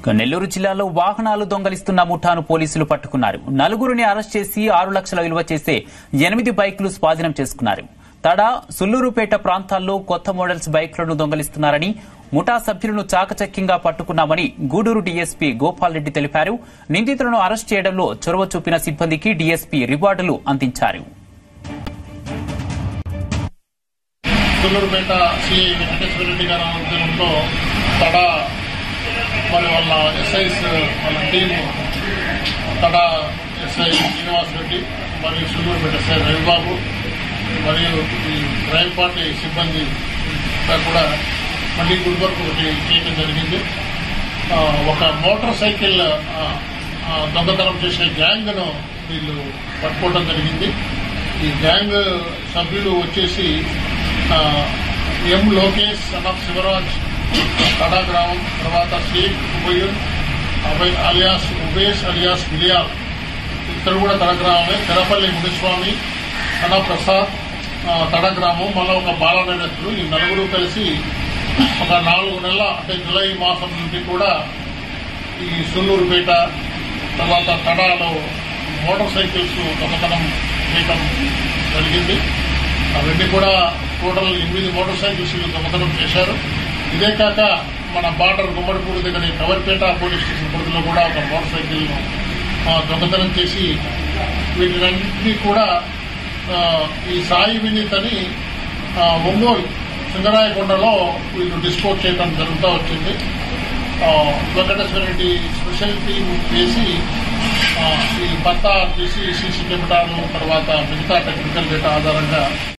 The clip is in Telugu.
నెల్లూరు జిల్లాలో వాహనాలు దొంగలిస్తున్న ముఠాను పోలీసులు పట్టుకున్నారు. నలుగురిని అరెస్ట్ చేసి 6 లక్షల విలువ చేసే 8 బైకులు స్వాధీనం చేసుకున్నారు. తడ సుల్లూరుపేట ప్రాంతాల్లో కొత్త మోడల్స్ బైక్లను దొంగలిస్తున్నారని ముఠా సభ్యులను చాకచక్యంగా పట్టుకున్నామని గూడూరు డీఎస్పీ గోపాల్ రెడ్డి తెలిపారు. నిందితులను అరెస్ట్ చేయడంలో చొరవ చూపిన సిబ్బందికి డీఎస్పీ రివార్డులు అందించారు. సుల్లూరుపేట సిఐ వెంకటేశ్వర రెడ్డి గారి ఆధ్వర్యంలో తడ మరి వాళ్ళ ఎస్ఐస్ వాళ్ళ టీం తడ ఎస్ఐ శ్రీనివాస్ రెడ్డి మరియు సుల్లూరుపేట ఎస్ఐ రవిబాబు మరియు ఈ డ్రైవ్ పార్టీ సిబ్బంది కూడా మళ్ళీ గుడివరకు ఒకటి చేయడం జరిగింది. ఒక మోటార్ సైకిల్ దొంగతనం చేసే గ్యాంగ్ను వీళ్ళు పట్టుకోవడం జరిగింది. ఈ గ్యాంగ్ సభ్యులు వచ్చేసి M Lokesh son of Shivaraj Tada గ్రామం, తర్వాత షేక్ ఉబయున్ అలియాస్ ఉబేష్ అలియాస్ బిలియాల్ ఇతరు కూడా తడ గ్రామమే, తెరపల్లి మునిస్వామి సన్ ఆఫ్ ప్రసాద్ తడ గ్రామం, మళ్ళీ ఒక బాలనైనట్లు ఈ నలుగురు కలిసి ఒక 4 నెలల అంటే జులై మాసం నుండి కూడా ఈ సుల్లూరుపేట తర్వాత తడాలో మోటార్ సైకిల్స్ దొంగతనం చేయటం జరిగింది. అవన్నీ కూడా టోటల్ 8 మోటార్ సైకిల్స్ దొంగతనం చేశారు. ఇదే కాక మన బార్డర్ గుమ్మడిపూడి దగ్గర కవర్పేట పోలీస్ స్టేషన్ పరిధిలో కూడా ఒక మోటార్ సైకిల్ దొంగతనం చేసి వీటినన్నింటినీ కూడా ఈ సాయి వినీత్ అని ఒంగోలు సింగరాయకొండలో వీళ్ళు డిస్పోజ్ చేయడం జరుగుతూ వచ్చింది. వెంకటేశ్వర రెడ్డి స్పెషల్ టీం వేసి ఈ పత్తా తీసి సీసీ కెమెరాలు తర్వాత మిగతా టెక్నికల్ డేటా ఆధారంగా